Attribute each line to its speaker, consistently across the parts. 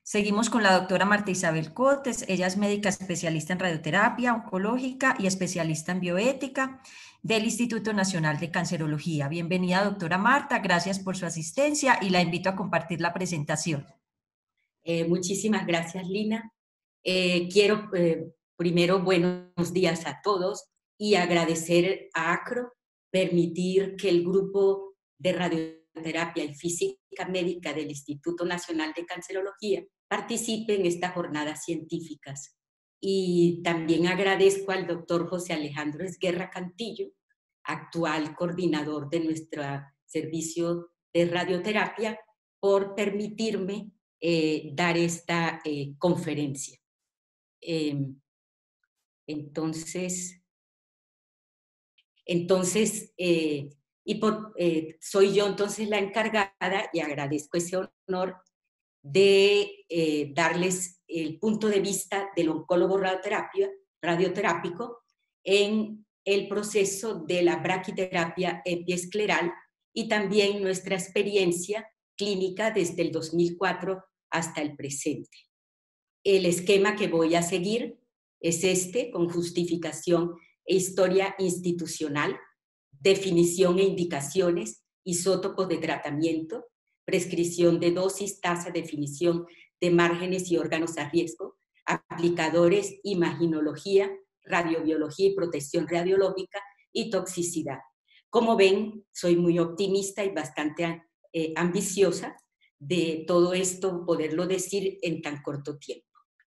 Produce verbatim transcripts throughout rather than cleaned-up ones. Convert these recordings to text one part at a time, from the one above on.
Speaker 1: Seguimos con la doctora Marta Isabel Cotes. Ella es médica especialista en radioterapia oncológica y especialista en bioética del Instituto Nacional de Cancerología. Bienvenida, doctora Marta. Gracias por su asistencia y la invito a compartir la presentación.
Speaker 2: Eh, muchísimas gracias, Lina. Eh, quiero eh, primero buenos días a todos y agradecer a ACRO permitir que el grupo de radioterapia y física médica del Instituto Nacional de Cancerología participe en estas jornadas científicas. Y también agradezco al doctor José Alejandro Esguerra Cantillo, actual coordinador de nuestro servicio de radioterapia, por permitirme eh, dar esta eh, conferencia. Eh, entonces, entonces eh, y por, eh, soy yo entonces la encargada y agradezco ese honor de eh, darles el punto de vista del oncólogo radioterapia, radioterápico en el proceso de la braquiterapia epiescleral y también nuestra experiencia clínica desde el dos mil cuatro hasta el presente. El esquema que voy a seguir es este, con justificación e historia institucional, definición e indicaciones, isótopos de tratamiento, prescripción de dosis, tasa, definición de márgenes y órganos a riesgo, aplicadores, imaginología, radiobiología y protección radiológica y toxicidad. Como ven, soy muy optimista y bastante eh, ambiciosa de todo esto, poderlo decir en tan corto tiempo.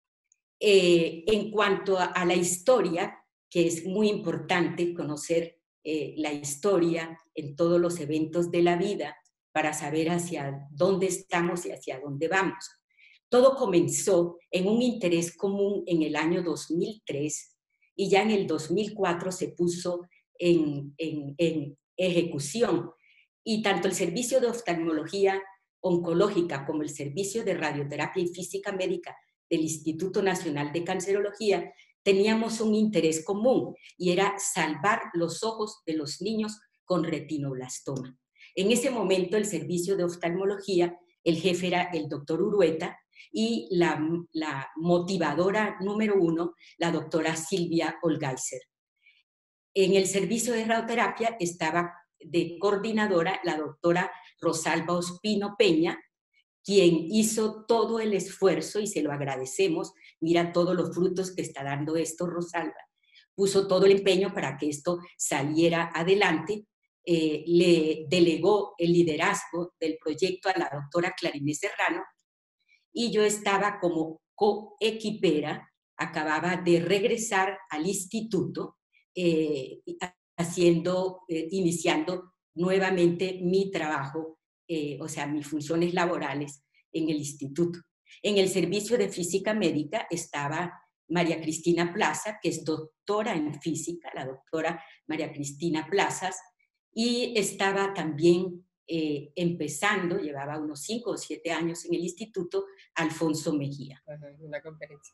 Speaker 2: Eh, en cuanto a, a la historia, que es muy importante conocer eh, la historia en todos los eventos de la vida para saber hacia dónde estamos y hacia dónde vamos. Todo comenzó en un interés común en el año dos mil tres y ya en el dos mil cuatro se puso en, en, en ejecución. Y tanto el servicio de oftalmología oncológica como el servicio de radioterapia y física médica del Instituto Nacional de Cancerología teníamos un interés común y era salvar los ojos de los niños con retinoblastoma. En ese momento el servicio de oftalmología, el jefe era el doctor Urueta y la, la motivadora número uno, la doctora Silvia Olgaiser. En el servicio de radioterapia estaba de coordinadora la doctora Rosalba Ospino Peña, quien hizo todo el esfuerzo y se lo agradecemos. Mira todos los frutos que está dando esto, Rosalba. Puso todo el empeño para que esto saliera adelante. Eh, le delegó el liderazgo del proyecto a la doctora Clarinés Serrano y yo estaba como coequipera, acababa de regresar al instituto, eh, haciendo, eh, iniciando nuevamente mi trabajo, eh, o sea, mis funciones laborales en el instituto. En el servicio de física médica estaba María Cristina Plaza, que es doctora en física, la doctora María Cristina Plazas, y estaba también eh, empezando, llevaba unos cinco o siete años en el instituto, Alfonso Mejía.
Speaker 3: Una conferencia.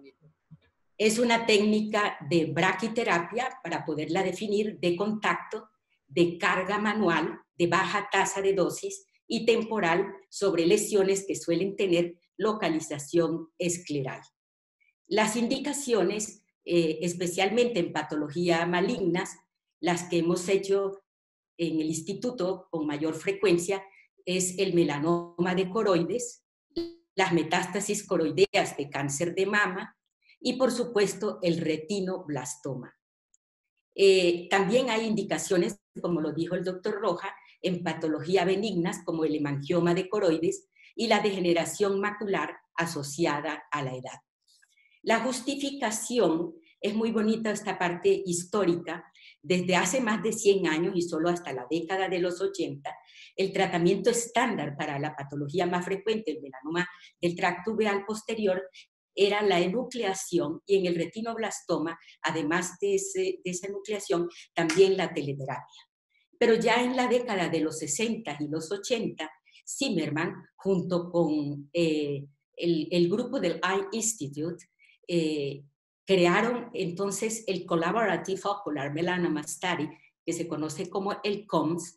Speaker 2: Es una técnica de braquiterapia, para poderla definir, de contacto, de carga manual, de baja tasa de dosis y temporal sobre lesiones que suelen tener localización escleral. Las indicaciones, eh, especialmente en patologías malignas, las que hemos hecho en el instituto con mayor frecuencia, es el melanoma de coroides, las metástasis coroideas de cáncer de mama y, por supuesto, el retinoblastoma. Eh, también hay indicaciones, como lo dijo el doctor Roja, en patologías benignas como el hemangioma de coroides y la degeneración macular asociada a la edad. La justificación es muy bonita, esta parte histórica. Desde hace más de cien años y solo hasta la década de los ochenta, el tratamiento estándar para la patología más frecuente, el melanoma del tracto uveal posterior, era la enucleación, y en el retinoblastoma, además de, ese, de esa enucleación, también la teleterapia. Pero ya en la década de los sesenta y los ochenta, Zimmerman, junto con eh, el, el grupo del Eye Institute, eh, crearon entonces el Collaborative Ocular Melanoma Study, que se conoce como el C O M S,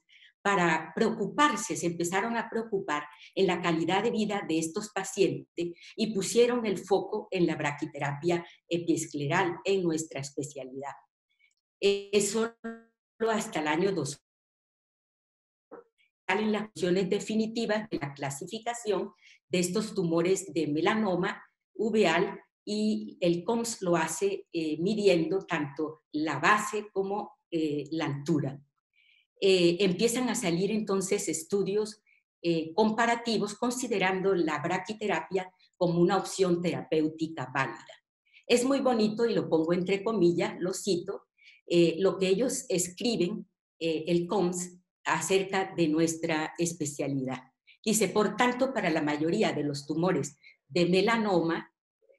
Speaker 2: para preocuparse, se empezaron a preocupar en la calidad de vida de estos pacientes y pusieron el foco en la braquiterapia epiescleral en nuestra especialidad. Eso hasta el año dos mil salen las funciones definitivas de la clasificación de estos tumores de melanoma uveal, y el C O M S lo hace eh, midiendo tanto la base como eh, la altura. Eh, empiezan a salir entonces estudios eh, comparativos considerando la braquiterapia como una opción terapéutica válida. Es muy bonito, y lo pongo entre comillas, lo cito, eh, lo que ellos escriben, eh, el C O M S, acerca de nuestra especialidad. Dice, por tanto, para la mayoría de los tumores de melanoma,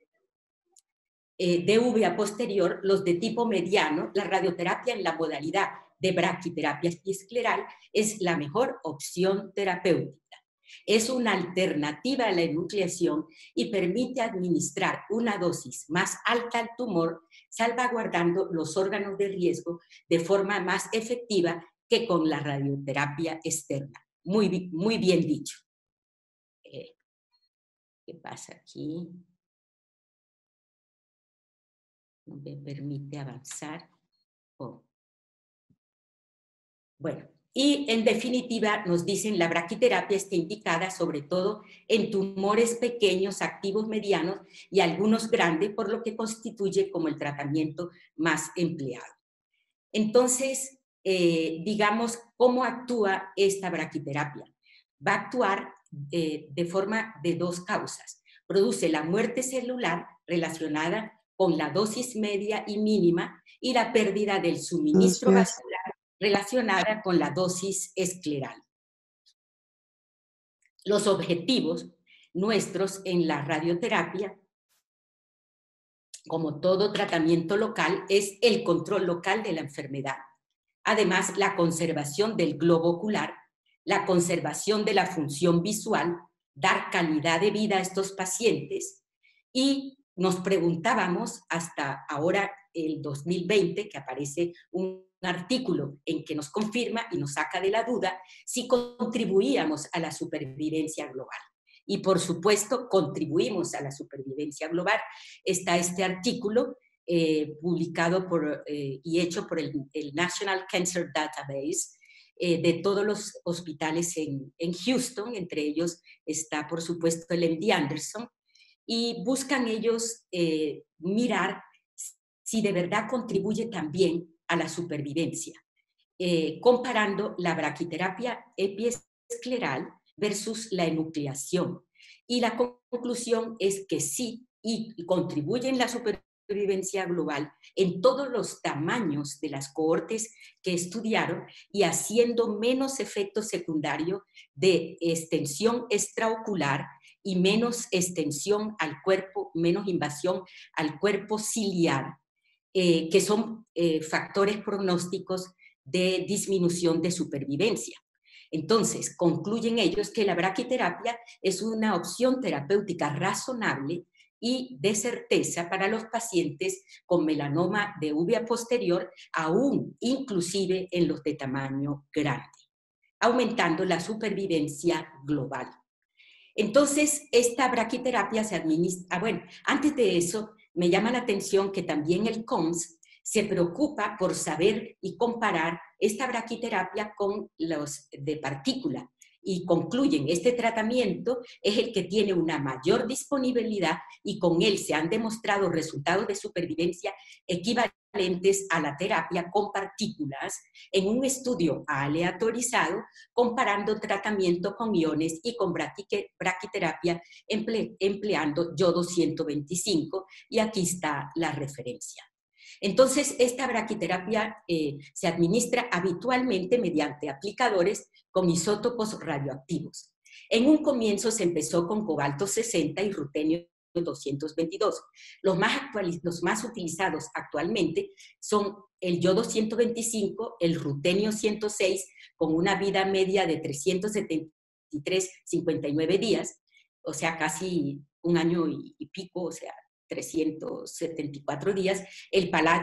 Speaker 2: eh, de uvea posterior, los de tipo mediano, la radioterapia en la modalidad de braquiterapia epiescleral es la mejor opción terapéutica. Es una alternativa a la enucleación y permite administrar una dosis más alta al tumor, salvaguardando los órganos de riesgo de forma más efectiva que con la radioterapia externa. Muy, muy bien dicho. Eh, ¿Qué pasa aquí? No me permite avanzar. Oh. Bueno, y en definitiva nos dicen la braquiterapia está indicada sobre todo en tumores pequeños, activos medianos y algunos grandes, por lo que constituye como el tratamiento más empleado. Entonces, eh, digamos, ¿cómo actúa esta braquiterapia? Va a actuar eh, de forma de dos causas. Produce la muerte celular relacionada con la dosis media y mínima y la pérdida del suministro vascular relacionada con la dosis escleral. Los objetivos nuestros en la radioterapia, como todo tratamiento local, es el control local de la enfermedad. Además, la conservación del globo ocular, la conservación de la función visual, dar calidad de vida a estos pacientes. Y nos preguntábamos hasta ahora, el dos mil veinte, que aparece un artículo en que nos confirma y nos saca de la duda si contribuíamos a la supervivencia global. Y por supuesto, contribuimos a la supervivencia global. Está este artículo eh, publicado por, eh, y hecho por el, el National Cancer Database, eh, de todos los hospitales en, en Houston, entre ellos está por supuesto el M D Anderson, y buscan ellos eh, mirar si de verdad contribuye también a la supervivencia, eh, comparando la braquiterapia epiescleral versus la enucleación. Y la conclusión es que sí, y contribuye en la supervivencia global en todos los tamaños de las cohortes que estudiaron, y haciendo menos efecto secundario de extensión extraocular y menos extensión al cuerpo, menos invasión al cuerpo ciliar, eh, que son eh, factores pronósticos de disminución de supervivencia. Entonces, concluyen ellos que la braquiterapia es una opción terapéutica razonable y de certeza para los pacientes con melanoma de uvea posterior, aún inclusive en los de tamaño grande, aumentando la supervivencia global. Entonces, esta braquiterapia se administra... Ah, bueno, antes de eso, me llama la atención que también el C O M S se preocupa por saber y comparar esta braquiterapia con los de partícula, y concluyen, este tratamiento es el que tiene una mayor disponibilidad y con él se han demostrado resultados de supervivencia equivalentes a la terapia con partículas en un estudio aleatorizado comparando tratamiento con iones y con braquiterapia emple, empleando yodo ciento veinticinco, y aquí está la referencia. Entonces, esta braquiterapia eh, se administra habitualmente mediante aplicadores con isótopos radioactivos. En un comienzo se empezó con cobalto sesenta y rutenio doscientos veintidós. Los más, los más utilizados actualmente son el yodo ciento veinticinco, el rutenio ciento seis, con una vida media de trescientos setenta y tres punto cincuenta y nueve días, o sea, casi un año y, y pico, o sea, trescientos setenta y cuatro días, el paladio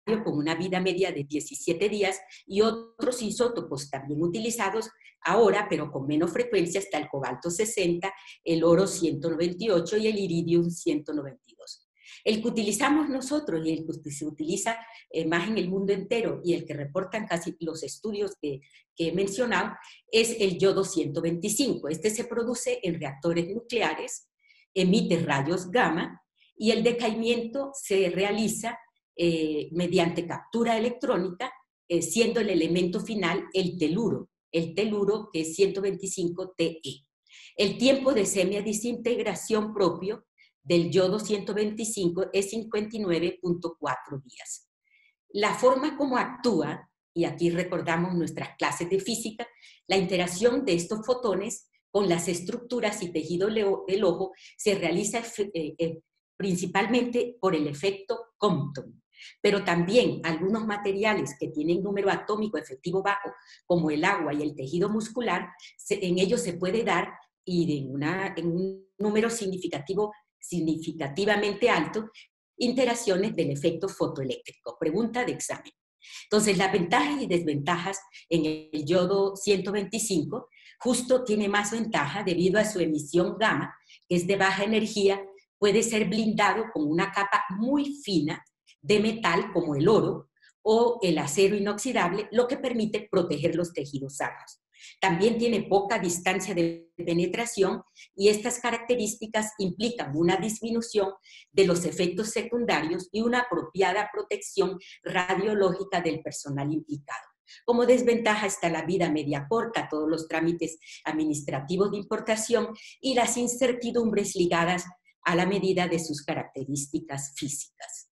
Speaker 2: con una vida media de diecisiete días, y otros isótopos también utilizados ahora, pero con menos frecuencia, está el cobalto sesenta, el oro ciento noventa y ocho y el iridium ciento noventa y dos. El que utilizamos nosotros y el que se utiliza eh, más en el mundo entero y el que reportan casi los estudios que, que he mencionado es el yodo ciento veinticinco. Este se produce en reactores nucleares, emite rayos gamma y el decaimiento se realiza eh, mediante captura electrónica, eh, siendo el elemento final el teluro, el teluro que es ciento veinticinco Te. El tiempo de semidesintegración propio del yodo ciento veinticinco es cincuenta y nueve punto cuatro días. La forma como actúa, y aquí recordamos nuestras clases de física, la interacción de estos fotones con las estructuras y tejido del ojo se realiza eh, eh, principalmente por el efecto Compton. Pero también algunos materiales que tienen número atómico efectivo bajo, como el agua y el tejido muscular, se, en ellos se puede dar, y en, una, en un número significativo significativamente alto, interacciones del efecto fotoeléctrico. Pregunta de examen. Entonces, las ventajas y desventajas en el yodo ciento veinticinco, justo tiene más ventaja debido a su emisión gamma, que es de baja energía, puede ser blindado con una capa muy fina de metal como el oro o el acero inoxidable, lo que permite proteger los tejidos sanos. También tiene poca distancia de penetración y estas características implican una disminución de los efectos secundarios y una apropiada protección radiológica del personal implicado. Como desventaja está la vida media corta, todos los trámites administrativos de importación y las incertidumbres ligadas a la medida de sus características físicas.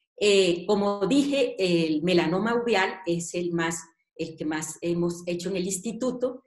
Speaker 2: Eh, como dije, el melanoma uveal es el más el que más hemos hecho en el instituto,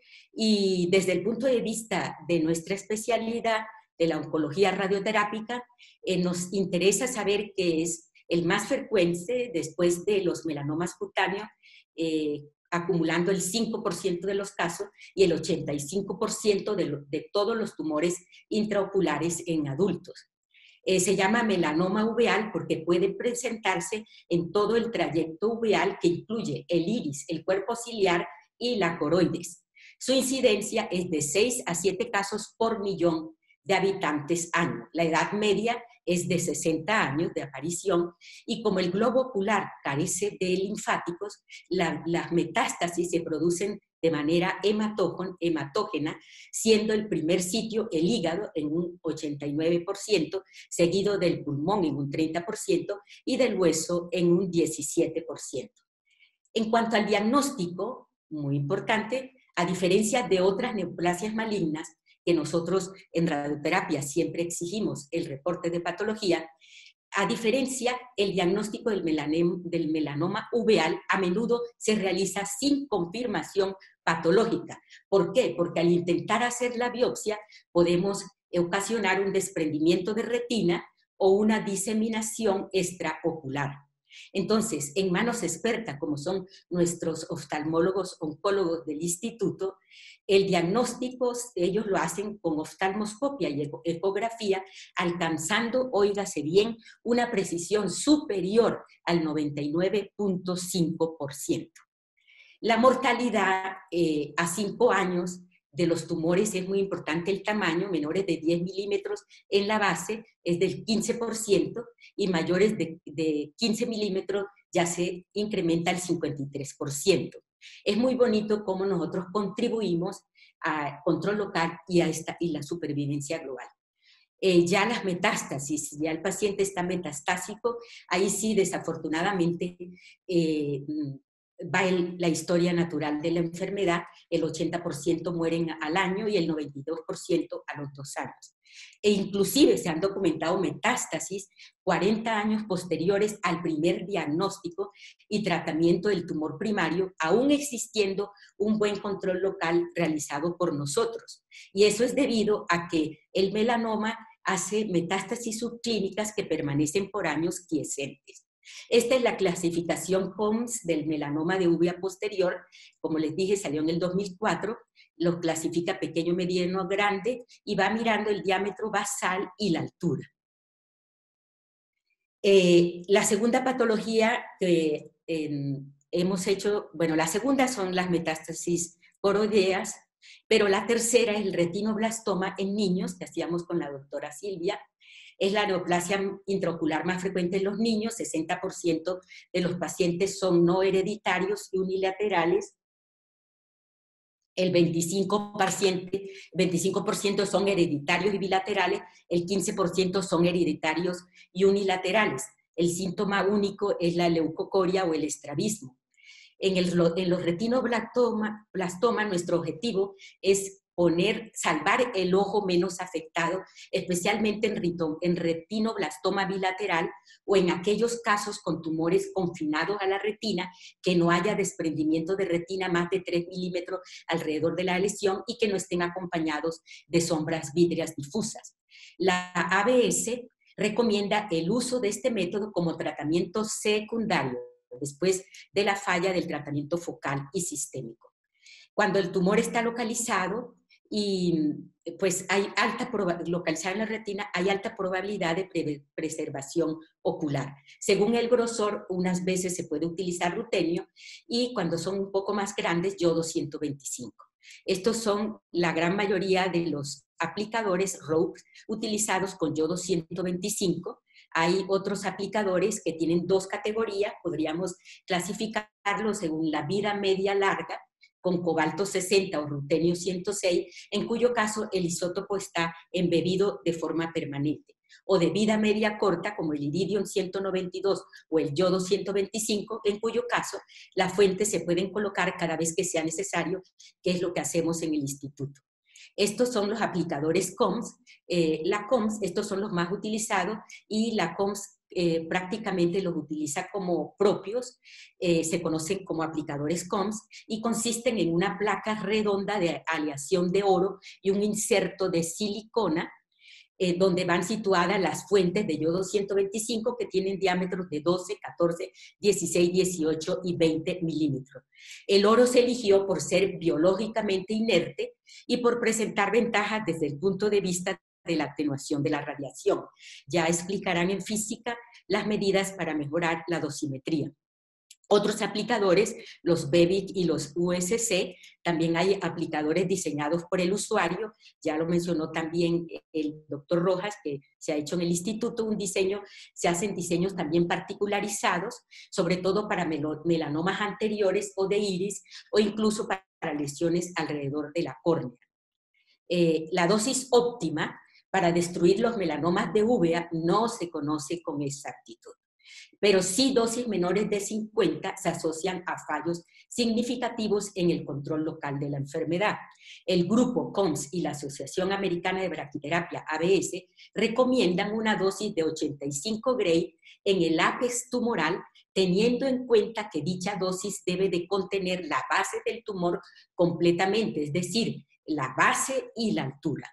Speaker 2: y desde el punto de vista de nuestra especialidad de la oncología radioterápica, eh, nos interesa saber que es el más frecuente después de los melanomas cutáneos, eh, acumulando el cinco por ciento de los casos y el ochenta y cinco por ciento de, lo, de todos los tumores intraoculares en adultos. Eh, se llama melanoma uveal porque puede presentarse en todo el trayecto uveal que incluye el iris, el cuerpo ciliar y la coroides. Su incidencia es de seis a siete casos por millón de habitantes año. La edad media es de sesenta años de aparición y como el globo ocular carece de linfáticos, la, las metástasis se producen de manera hematógena, siendo el primer sitio el hígado en un ochenta y nueve por ciento, seguido del pulmón en un treinta por ciento y del hueso en un diecisiete por ciento. En cuanto al diagnóstico, muy importante, a diferencia de otras neoplasias malignas, que nosotros en radioterapia siempre exigimos el reporte de patología, a diferencia, el diagnóstico del, del melanoma uveal a menudo se realiza sin confirmación patológica. ¿Por qué? Porque al intentar hacer la biopsia podemos ocasionar un desprendimiento de retina o una diseminación extraocular. Entonces, en manos expertas, como son nuestros oftalmólogos oncólogos del instituto, el diagnóstico ellos lo hacen con oftalmoscopia y ecografía, alcanzando, óigase bien, una precisión superior al noventa y nueve punto cinco por ciento. La mortalidad eh, a cinco años de los tumores es muy importante el tamaño, menores de diez milímetros en la base es del quince por ciento y mayores de, de quince milímetros ya se incrementa al cincuenta y tres por ciento. Es muy bonito cómo nosotros contribuimos a control local y a esta, y la supervivencia global. Eh, ya las metástasis, ya el paciente está metastásico, ahí sí desafortunadamente eh, va el, la historia natural de la enfermedad, el ochenta por ciento mueren al año y el noventa y dos por ciento a los dos años. E inclusive se han documentado metástasis cuarenta años posteriores al primer diagnóstico y tratamiento del tumor primario, aún existiendo un buen control local realizado por nosotros. Y eso es debido a que el melanoma hace metástasis subclínicas que permanecen por años quiescentes. Esta es la clasificación Holmes del melanoma de uvea posterior. Como les dije, salió en el dos mil cuatro. Lo clasifica pequeño, mediano, grande y va mirando el diámetro basal y la altura. Eh, la segunda patología que eh, hemos hecho, bueno, la segunda son las metástasis coroideas, pero la tercera es el retinoblastoma en niños, que hacíamos con la doctora Silvia. Es la neoplasia intraocular más frecuente en los niños, sesenta por ciento de los pacientes son no hereditarios y unilaterales. El veinticinco por ciento, veinticinco por ciento son hereditarios y bilaterales, el quince por ciento son hereditarios y unilaterales. El síntoma único es la leucocoria o el estrabismo. En, el, en los retinoblastomas, nuestro objetivo es poner, salvar el ojo menos afectado, especialmente en, rito, en retinoblastoma bilateral o en aquellos casos con tumores confinados a la retina, que no haya desprendimiento de retina más de tres milímetros alrededor de la lesión y que no estén acompañados de sombras vítreas difusas. La A B S recomienda el uso de este método como tratamiento secundario después de la falla del tratamiento focal y sistémico. Cuando el tumor está localizado y pues hay alta localizado en la retina, hay alta probabilidad de pre preservación ocular. Según el grosor, unas veces se puede utilizar rutenio y cuando son un poco más grandes, yodo ciento veinticinco. Estos son la gran mayoría de los aplicadores Roux utilizados con yodo ciento veinticinco. Hay otros aplicadores que tienen dos categorías, podríamos clasificarlos según la vida media larga, con cobalto sesenta o rutenio ciento seis, en cuyo caso el isótopo está embebido de forma permanente, o de vida media corta, como el iridium ciento noventa y dos o el yodo ciento veinticinco, en cuyo caso las fuentes se pueden colocar cada vez que sea necesario, que es lo que hacemos en el instituto. Estos son los aplicadores C O M S. Eh, la C O M S, estos son los más utilizados y la C O M S eh, prácticamente los utiliza como propios, eh, se conocen como aplicadores C O M S y consisten en una placa redonda de aleación de oro y un inserto de silicona Eh, donde van situadas las fuentes de yodo ciento veinticinco que tienen diámetros de doce, catorce, dieciséis, dieciocho y veinte milímetros. El oro se eligió por ser biológicamente inerte y por presentar ventajas desde el punto de vista de la atenuación de la radiación. Ya explicarán en física las medidas para mejorar la dosimetría. Otros aplicadores, los B E V I C y los U S C, también hay aplicadores diseñados por el usuario, ya lo mencionó también el doctor Rojas, que se ha hecho en el instituto un diseño, se hacen diseños también particularizados, sobre todo para melanomas anteriores o de iris, o incluso para lesiones alrededor de la córnea. Eh, la dosis óptima para destruir los melanomas de uvea no se conoce con exactitud, pero sí dosis menores de cincuenta se asocian a fallos significativos en el control local de la enfermedad. El grupo C O M S y la Asociación Americana de Braquiterapia, A B S, recomiendan una dosis de ochenta y cinco gray en el ápex tumoral, teniendo en cuenta que dicha dosis debe de contener la base del tumor completamente, es decir, la base y la altura.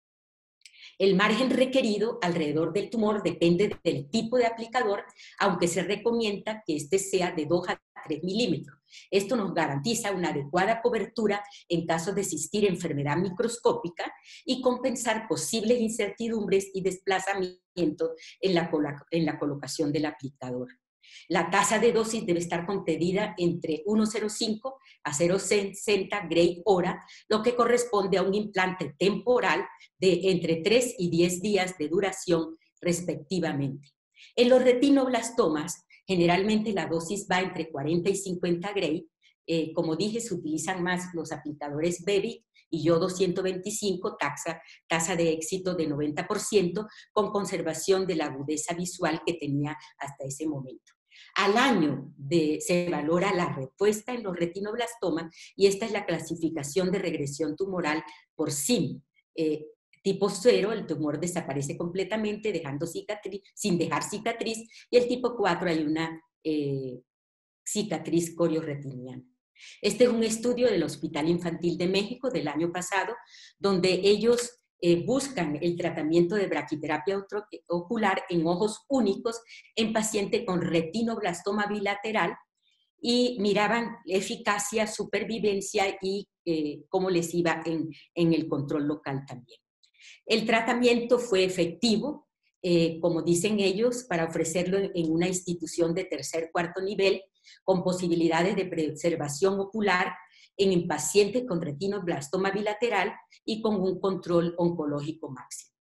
Speaker 2: El margen requerido alrededor del tumor depende del tipo de aplicador, aunque se recomienda que este sea de dos a tres milímetros. Esto nos garantiza una adecuada cobertura en caso de existir enfermedad microscópica y compensar posibles incertidumbres y desplazamientos en la, en la colocación del aplicador. La tasa de dosis debe estar contenida entre uno coma cero cinco a cero coma sesenta gray hora, lo que corresponde a un implante temporal de entre tres y diez días de duración respectivamente. En los retinoblastomas, generalmente la dosis va entre cuarenta y cincuenta gray. Eh, como dije, se utilizan más los aplicadores B E V I C y yodo ciento veinticinco, tasa, tasa de éxito de noventa por ciento, con conservación de la agudeza visual que tenía hasta ese momento. Al año de, se valora la respuesta en los retinoblastomas y esta es la clasificación de regresión tumoral por S I M. Eh, tipo cero, el tumor desaparece completamente dejando cicatriz, sin dejar cicatriz, y el tipo cuatro hay una eh, cicatriz corioretiniana. Este es un estudio del Hospital Infantil de México del año pasado, donde ellos Eh, buscan el tratamiento de braquiterapia ocular en ojos únicos en pacientes con retinoblastoma bilateral y miraban eficacia, supervivencia y eh, cómo les iba en, en el control local también. El tratamiento fue efectivo, eh, como dicen ellos, para ofrecerlo en, en una institución de tercer, cuarto nivel, con posibilidades de preservación ocular en pacientes con retinoblastoma bilateral y con un control oncológico máximo.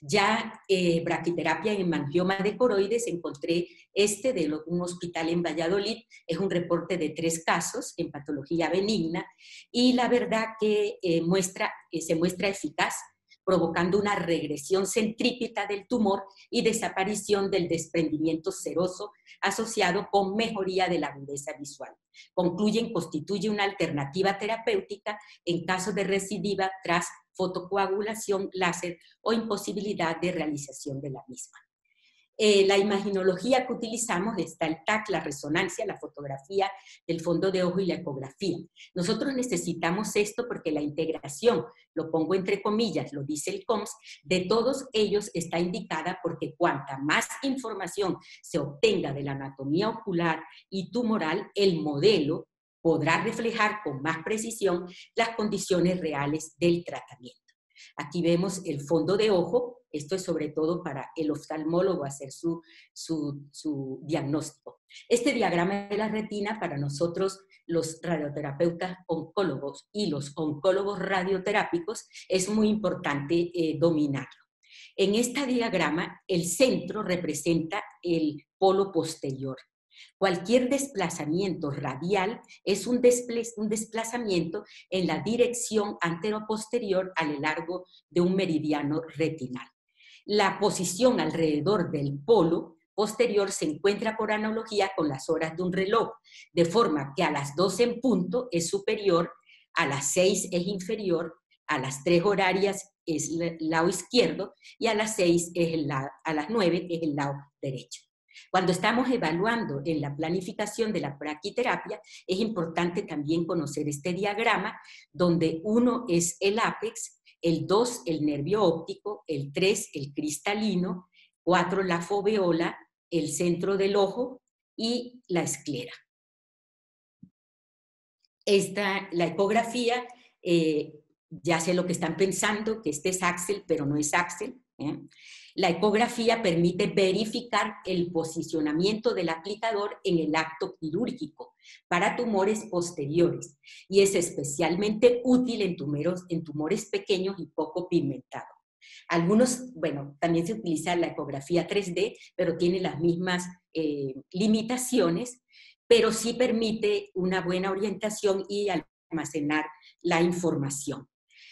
Speaker 2: Ya eh, braquiterapia en hemangioma de coroides, encontré este de un hospital en Valladolid, es un reporte de tres casos en patología benigna y la verdad que eh, muestra, eh, se muestra eficaz, provocando una regresión centrípeta del tumor y desaparición del desprendimiento seroso asociado con mejoría de la agudeza visual. Concluyen, constituye una alternativa terapéutica en caso de recidiva tras fotocoagulación láser o imposibilidad de realización de la misma. Eh, la imaginología que utilizamos está el T A C, la resonancia, la fotografía del fondo de ojo y la ecografía. Nosotros necesitamos esto porque la integración, lo pongo entre comillas, lo dice el C O M S, de todos ellos está indicada porque cuanta más información se obtenga de la anatomía ocular y tumoral, el modelo podrá reflejar con más precisión las condiciones reales del tratamiento. Aquí vemos el fondo de ojo, esto es sobre todo para el oftalmólogo hacer su, su, su diagnóstico. Este diagrama de la retina para nosotros los radioterapeutas oncólogos y los oncólogos radioterápicos es muy importante eh, dominarlo. En este diagrama el centro representa el polo posterior. Cualquier desplazamiento radial es un, un desplazamiento en la dirección anteroposterior a lo largo de un meridiano retinal. La posición alrededor del polo posterior se encuentra por analogía con las horas de un reloj, de forma que a las doce en punto es superior, a las seis es inferior, a las tres horarias es el lado izquierdo y a las seis es el lado, a las nueve es el lado derecho. Cuando estamos evaluando en la planificación de la braquiterapia, es importante también conocer este diagrama, donde uno es el ápex, el dos el nervio óptico, el tres el cristalino, cuatro la foveola, el centro del ojo y la esclera. Esta, la ecografía, eh, ya sé lo que están pensando, que este es Axel, pero no es Axel, ¿eh? La ecografía permite verificar el posicionamiento del aplicador en el acto quirúrgico para tumores posteriores y es especialmente útil en tumores, en tumores pequeños y poco pigmentados. Algunos, bueno, también se utiliza la ecografía tres D, pero tiene las mismas eh, limitaciones, pero sí permite una buena orientación y almacenar la información.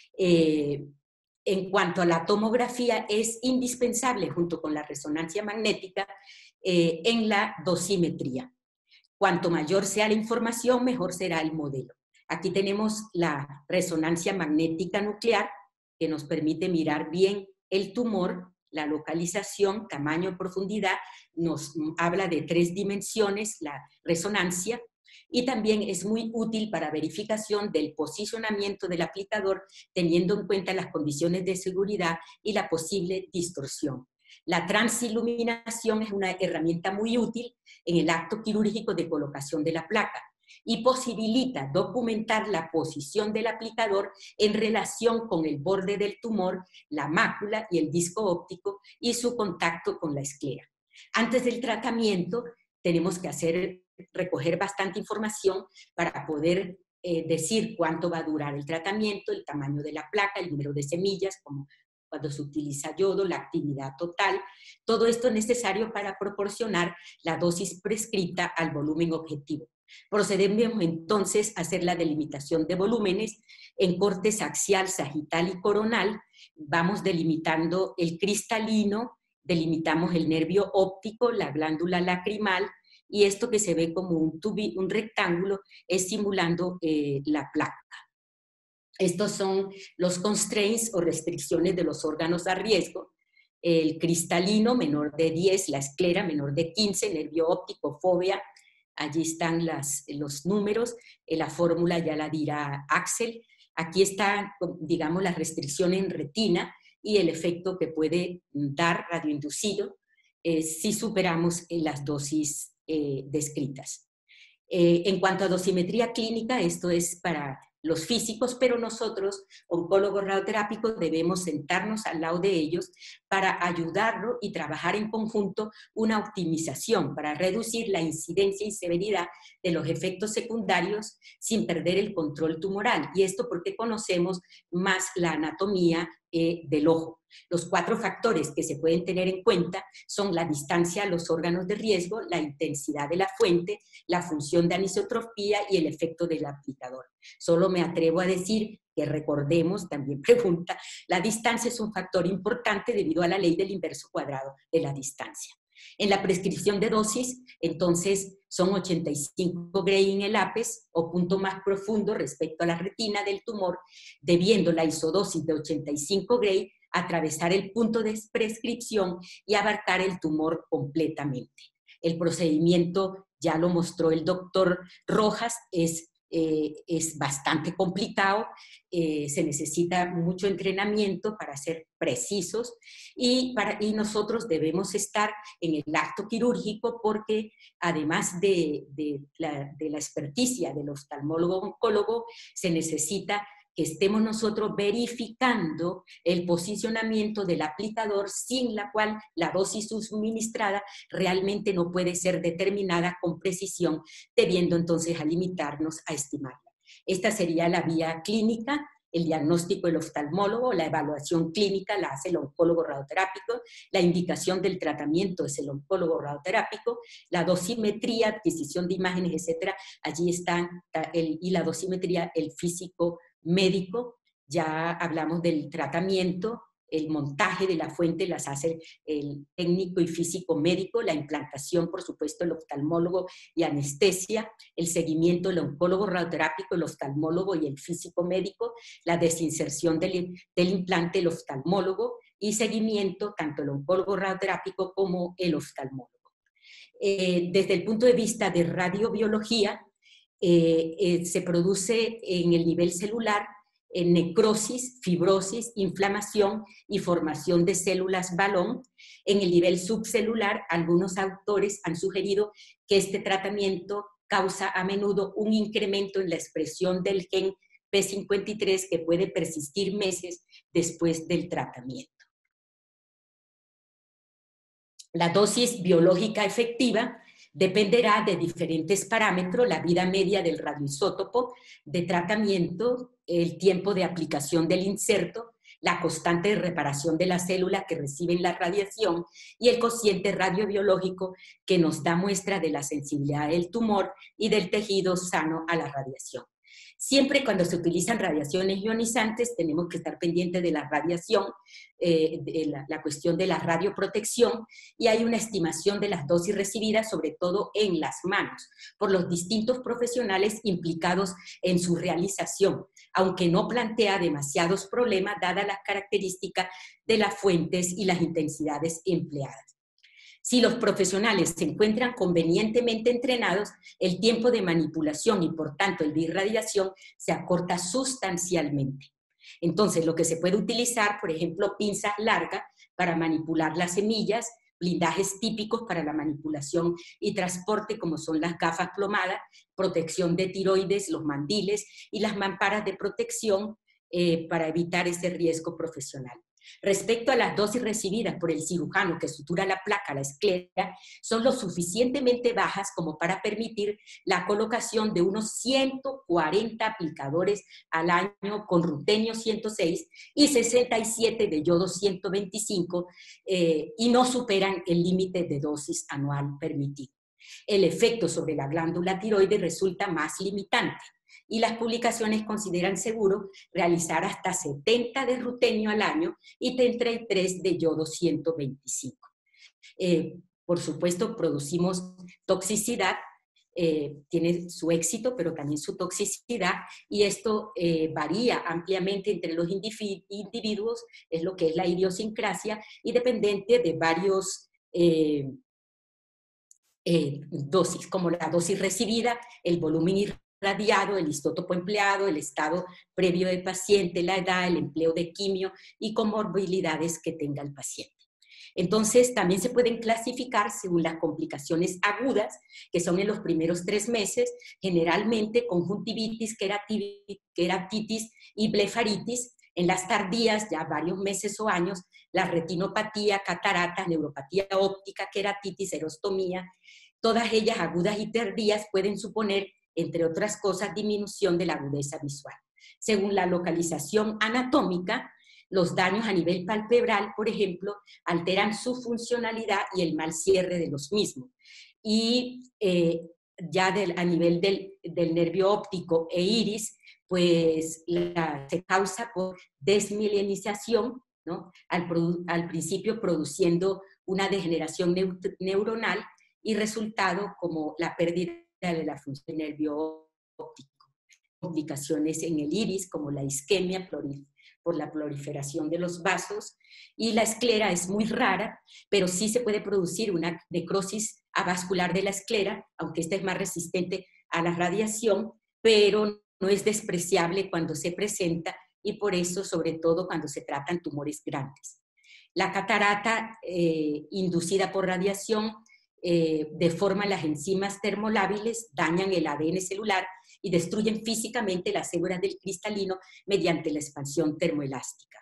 Speaker 2: Eh, En cuanto a la tomografía, es indispensable junto con la resonancia magnética eh, en la dosimetría. Cuanto mayor sea la información, mejor será el modelo. Aquí tenemos la resonancia magnética nuclear, que nos permite mirar bien el tumor, la localización, tamaño, profundidad, nos habla de tres dimensiones, la resonancia, y también es muy útil para verificación del posicionamiento del aplicador, teniendo en cuenta las condiciones de seguridad y la posible distorsión. La transiluminación es una herramienta muy útil en el acto quirúrgico de colocación de la placa y posibilita documentar la posición del aplicador en relación con el borde del tumor, la mácula y el disco óptico y su contacto con la esclera. Antes del tratamiento tenemos que hacer recoger bastante información para poder eh, decir cuánto va a durar el tratamiento, el tamaño de la placa, el número de semillas, como cuando se utiliza yodo, la actividad total. Todo esto es necesario para proporcionar la dosis prescrita al volumen objetivo. Procedemos entonces a hacer la delimitación de volúmenes en cortes axial, sagital y coronal. Vamos delimitando el cristalino, delimitamos el nervio óptico, la glándula lacrimal, y esto que se ve como un, tubi, un rectángulo es simulando eh, la placa. Estos son los constraints o restricciones de los órganos a riesgo. El cristalino menor de diez, la esclera menor de quince, nervio óptico, fobia. Allí están las, los números, eh, la fórmula ya la dirá Axel. Aquí está, digamos, la restricción en retina y el efecto que puede dar radioinducido eh, si superamos eh, las dosis Eh, descritas. Eh, en cuanto a dosimetría clínica, esto es para los físicos, pero nosotros, oncólogos radioterápicos, debemos sentarnos al lado de ellos para ayudarlos y trabajar en conjunto una optimización para reducir la incidencia y severidad de los efectos secundarios sin perder el control tumoral. Y esto porque conocemos más la anatomía eh, del ojo. Los cuatro factores que se pueden tener en cuenta son la distancia a los órganos de riesgo, la intensidad de la fuente, la función de anisotropía y el efecto del aplicador. Solo me atrevo a decir que recordemos, también pregunta, la distancia es un factor importante debido a la ley del inverso cuadrado de la distancia. En la prescripción de dosis, entonces, son ochenta y cinco Gray en el APES o punto más profundo respecto a la retina del tumor, debiendo la isodosis de ochenta y cinco Gray atravesar el punto de prescripción y abarcar el tumor completamente. El procedimiento, ya lo mostró el doctor Rojas, es Eh, es bastante complicado, eh, se necesita mucho entrenamiento para ser precisos y, para, y nosotros debemos estar en el acto quirúrgico porque además de, de, la, de la experticia del oftalmólogo-oncólogo, se necesita que estemos nosotros verificando el posicionamiento del aplicador, sin la cual la dosis suministrada realmente no puede ser determinada con precisión, debiendo entonces a limitarnos a estimarla. Esta sería la vía clínica, el diagnóstico del oftalmólogo, la evaluación clínica la hace el oncólogo radioterápico, la indicación del tratamiento es el oncólogo radioterápico, la dosimetría, adquisición de imágenes, etcétera, allí están, el, y la dosimetría, el físico médico, ya hablamos del tratamiento, el montaje de la fuente las hace el técnico y físico médico, la implantación, por supuesto, el oftalmólogo y anestesia, el seguimiento del oncólogo radioterápico, el oftalmólogo y el físico médico, la desinserción del, del implante, el oftalmólogo, y seguimiento tanto el oncólogo radioterápico como el oftalmólogo. Eh, desde el punto de vista de radiobiología, eh, eh, se produce en el nivel celular eh, necrosis, fibrosis, inflamación y formación de células balón. En el nivel subcelular, algunos autores han sugerido que este tratamiento causa a menudo un incremento en la expresión del gen P cincuenta y tres que puede persistir meses después del tratamiento. La dosis biológica efectiva dependerá de diferentes parámetros, la vida media del radioisótopo de tratamiento, el tiempo de aplicación del inserto, la constante de reparación de las células que reciben la radiación y el cociente radiobiológico que nos da muestra de la sensibilidad del tumor y del tejido sano a la radiación. Siempre cuando se utilizan radiaciones ionizantes tenemos que estar pendientes de la radiación, eh, de la, la cuestión de la radioprotección, y hay una estimación de las dosis recibidas, sobre todo en las manos, por los distintos profesionales implicados en su realización, aunque no plantea demasiados problemas dadas las características de las fuentes y las intensidades empleadas. Si los profesionales se encuentran convenientemente entrenados, el tiempo de manipulación y por tanto el de irradiación se acorta sustancialmente. Entonces, lo que se puede utilizar, por ejemplo, pinzas largas para manipular las semillas, blindajes típicos para la manipulación y transporte, como son las gafas plomadas, protección de tiroides, los mandiles y las mamparas de protección eh, para evitar ese riesgo profesional. Respecto a las dosis recibidas por el cirujano que sutura la placa, la esclera, son lo suficientemente bajas como para permitir la colocación de unos ciento cuarenta aplicadores al año con rutenio ciento seis y sesenta y siete de yodo ciento veinticinco eh, y no superan el límite de dosis anual permitido. El efecto sobre la glándula tiroides resulta más limitante y las publicaciones consideran seguro realizar hasta setenta de rutenio al año y treinta y tres de yodo ciento veinticinco. Eh, por supuesto, producimos toxicidad, eh, tiene su éxito, pero también su toxicidad, y esto eh, varía ampliamente entre los individuos, es lo que es la idiosincrasia, y dependiente de varios eh, eh, dosis, como la dosis recibida, el volumen radiado, el isótopo empleado, el estado previo del paciente, la edad, el empleo de quimio y comorbilidades que tenga el paciente. Entonces, también se pueden clasificar según las complicaciones agudas, que son en los primeros tres meses, generalmente conjuntivitis, queratitis y blefaritis. En las tardías, ya varios meses o años, la retinopatía, cataratas, neuropatía óptica, queratitis, erostomía, todas ellas agudas y tardías pueden suponer, entre otras cosas, disminución de la agudeza visual. Según la localización anatómica, los daños a nivel palpebral, por ejemplo, alteran su funcionalidad y el mal cierre de los mismos. Y eh, ya del, a nivel del, del nervio óptico e iris, pues la, se causa por desmielinización, ¿no? Al, al principio produciendo una degeneración neur neuronal y resultado como la pérdida de la función del nervio óptico. Complicaciones en el iris, como la isquemia por la proliferación de los vasos, y la esclera es muy rara, pero sí se puede producir una necrosis avascular de la esclera, aunque esta es más resistente a la radiación, pero no es despreciable cuando se presenta, y por eso, sobre todo, cuando se tratan tumores grandes. La catarata eh, inducida por radiación eh, deforma las enzimas termolábiles, dañan el A D N celular y destruyen físicamente las células del cristalino mediante la expansión termoelástica.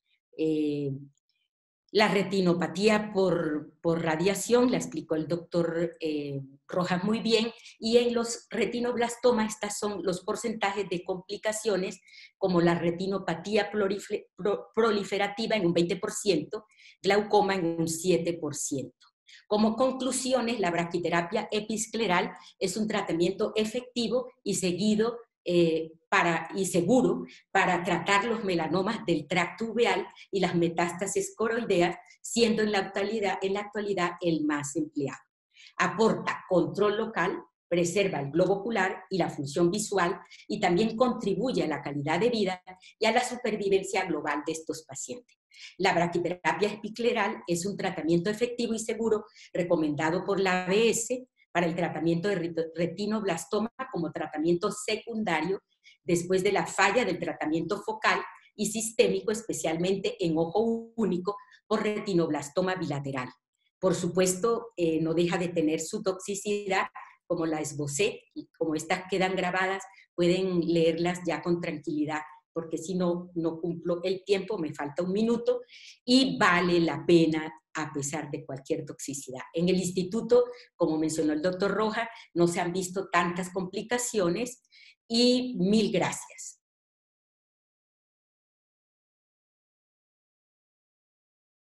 Speaker 2: Eh, la retinopatía por, por radiación, la explicó el doctor eh, Rojas muy bien, y en los retinoblastomas estos son los porcentajes de complicaciones, como la retinopatía proliferativa en un veinte por ciento, glaucoma en un siete por ciento. Como conclusiones, la braquiterapia episcleral es un tratamiento efectivo y seguido eh, para, y seguro para tratar los melanomas del tracto uveal y las metástasis coroideas, siendo en la actualidad, en la actualidad el más empleado. Aporta control local, preserva el globo ocular y la función visual, y también contribuye a la calidad de vida y a la supervivencia global de estos pacientes. La braquiterapia episcleral es un tratamiento efectivo y seguro recomendado por la A B S para el tratamiento de retinoblastoma como tratamiento secundario después de la falla del tratamiento focal y sistémico, especialmente en ojo único por retinoblastoma bilateral. Por supuesto, eh, no deja de tener su toxicidad, como la esbocé, y como estas quedan grabadas, pueden leerlas ya con tranquilidad, porque si no, no cumplo el tiempo, me falta un minuto, y vale la pena a pesar de cualquier toxicidad. En el instituto, como mencionó el doctor Rojas, no se han visto tantas complicaciones, y mil gracias.